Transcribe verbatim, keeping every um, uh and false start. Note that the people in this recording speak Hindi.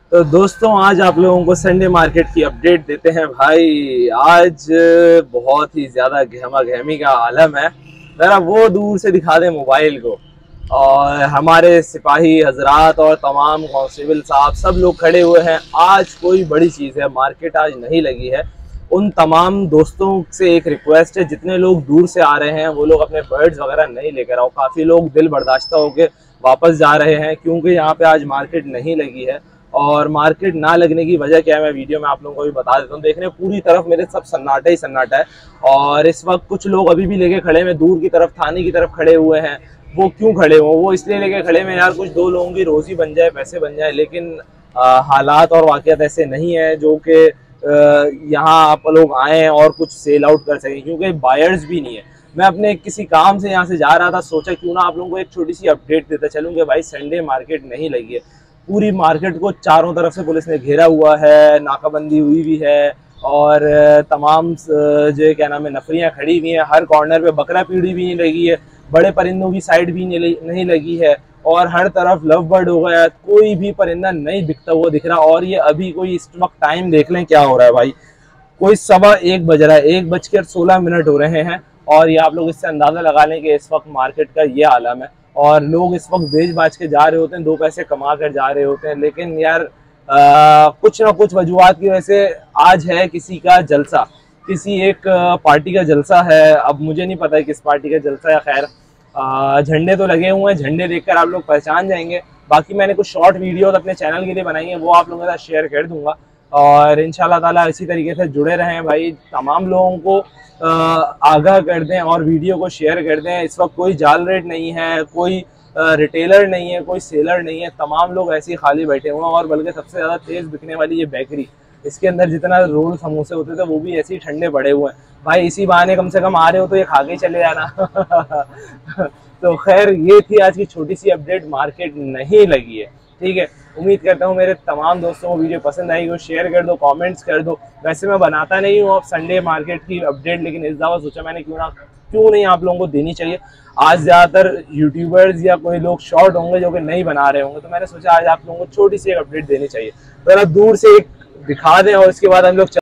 तो दोस्तों आज आप लोगों को संडे मार्केट की अपडेट देते हैं भाई। आज बहुत ही ज़्यादा गहमा गहमी का आलम है। ज़रा वो दूर से दिखा दे मोबाइल को। और हमारे सिपाही हजरात और तमाम कांस्टेबल साहब सब लोग खड़े हुए हैं। आज कोई बड़ी चीज़ है, मार्केट आज नहीं लगी है। उन तमाम दोस्तों से एक रिक्वेस्ट है, जितने लोग दूर से आ रहे हैं वो लोग अपने बर्ड्स वगैरह नहीं लेकर आओ। काफ़ी लोग दिल बर्दाश्ता होकर वापस जा रहे हैं क्योंकि यहाँ पे आज मार्केट नहीं लगी है। और मार्केट ना लगने की वजह क्या है मैं वीडियो में आप लोगों को भी बता देता हूँ। देखने पूरी तरफ मेरे सब सन्नाटा ही सन्नाटा है। और इस वक्त कुछ लोग अभी भी लेके खड़े हैं, दूर की तरफ थाने की तरफ खड़े हुए हैं। वो क्यों खड़े हुए? वो इसलिए लेके खड़े हैं यार कुछ दो लोगों की रोजी बन जाए, पैसे बन जाए। लेकिन आ, हालात और वाक़यात ऐसे नहीं है जो कि यहाँ आप लोग आएँ और कुछ सेल आउट कर सकें, क्योंकि बायर्स भी नहीं है। मैं अपने किसी काम से यहाँ से जा रहा था, सोचा क्यों ना आप लोगों को एक छोटी सी अपडेट देता चलूँ कि भाई संडे मार्केट नहीं लगी है। पूरी मार्केट को चारों तरफ से पुलिस ने घेरा हुआ है, नाकाबंदी हुई भी है और तमाम जो क्या नाम है नफरियाँ खड़ी हुई हैं। हर कॉर्नर पे बकरा पीढ़ी भी नहीं लगी है, बड़े परिंदों की साइड भी नहीं लगी है और हर तरफ लव बर्ड हो गया। कोई भी परिंदा नहीं बिकता हुआ दिख रहा। और ये अभी कोई इस वक्त टाइम देख लें क्या हो रहा है भाई, कोई सवा एक बज रहा है, एक बज कर सोलह मिनट हो रहे हैं। और ये आप लोग इससे अंदाज़ा लगा लें कि इस वक्त मार्केट का ये आलम है। और लोग इस वक्त बेच बाज के जा रहे होते हैं, दो पैसे कमा कर जा रहे होते हैं। लेकिन यार आ, कुछ ना कुछ वजूहत की वजह से आज है किसी का जलसा, किसी एक पार्टी का जलसा है। अब मुझे नहीं पता है किस पार्टी का जलसा है। खैर झंडे तो लगे हुए हैं, झंडे देखकर आप लोग पहचान जाएंगे। बाकी मैंने कुछ शॉर्ट वीडियोस अपने चैनल के लिए बनाई हैं, वो आप लोगों के साथ शेयर कर दूंगा। और इंशाल्लाह ताला इसी तरीके से जुड़े रहें भाई। तमाम लोगों को आगाह कर दें और वीडियो को शेयर कर दें। इस वक्त कोई जाल रेट नहीं है, कोई रिटेलर नहीं है, कोई सेलर नहीं है। तमाम लोग ऐसे ही खाली बैठे हुए हैं। और बल्कि सबसे ज़्यादा तेज़ बिकने वाली ये बेकरी, इसके अंदर जितना रोल समोसे होते थे वो भी ऐसे ही ठंडे पड़े हुए हैं भाई। इसी बहाने कम से कम आ रहे हो तो ये खा के चले जाना। तो खैर ये थी आज की छोटी सी अपडेट, मार्केट नहीं लगी है। ठीक है, उम्मीद करता हूँ मेरे तमाम दोस्तों को वीडियो पसंद आई हो। शेयर कर दो, कमेंट्स कर दो। वैसे मैं बनाता नहीं हूँ अब संडे मार्केट की अपडेट, लेकिन इस दफ़ा सोचा मैंने क्यों ना क्यों नहीं आप लोगों को देनी चाहिए। आज ज़्यादातर यूट्यूबर्स या कोई लोग शॉर्ट होंगे जो कि नहीं बना रहे होंगे, तो मैंने सोचा आज आप लोगों को छोटी सी एक अपडेट देनी चाहिए। ज़रा दूर से एक दिखा दें और इसके बाद हम लोग